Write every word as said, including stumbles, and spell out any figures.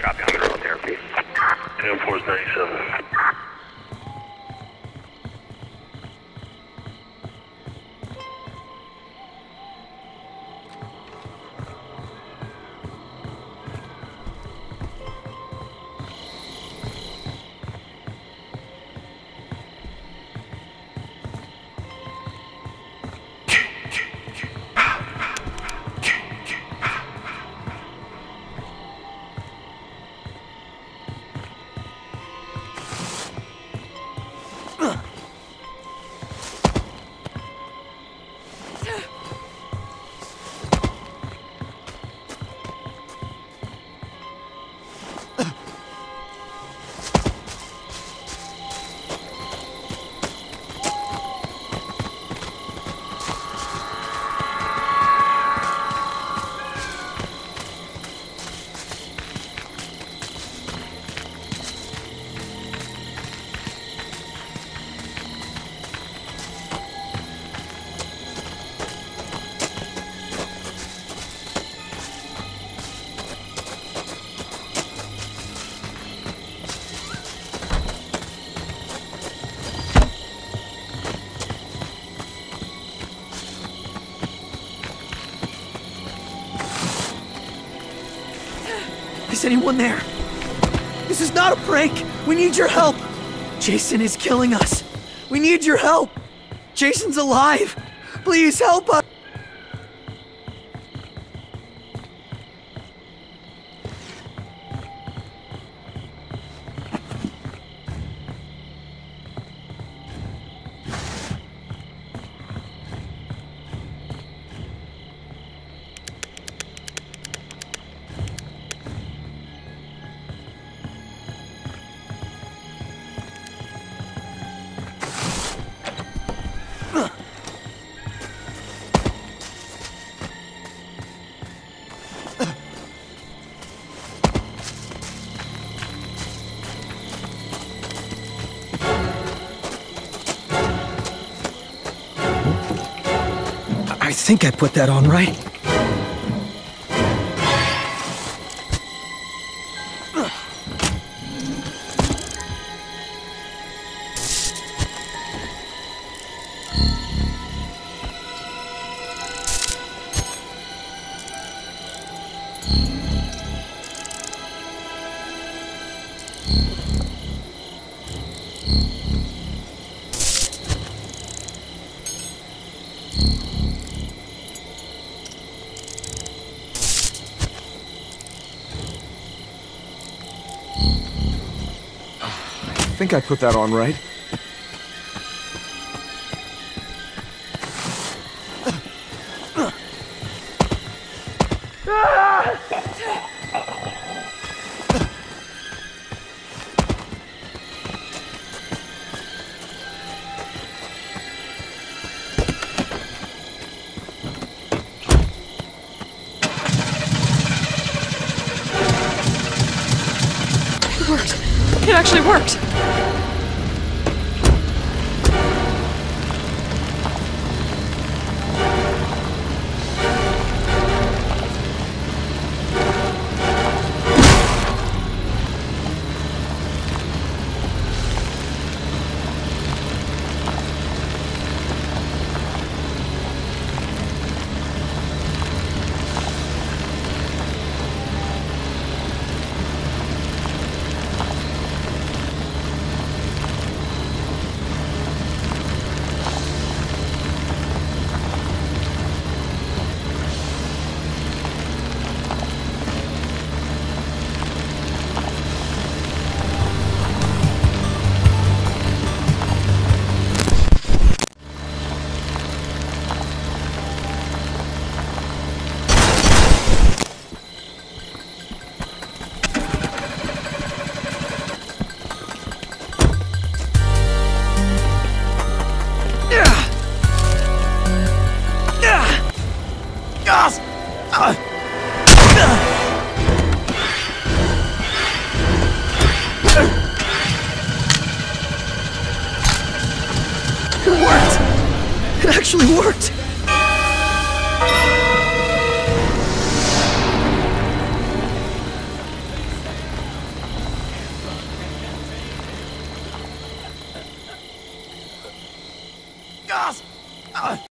Copy, I'm gonna roll therapy. ten four ninety-seven. Is anyone there? This is not a prank! We need your help! Jason is killing us! We need your help! Jason's alive! Please help us! I think I put that on right. I think I put that on right. It worked. It actually worked. It worked! It actually worked! Yes!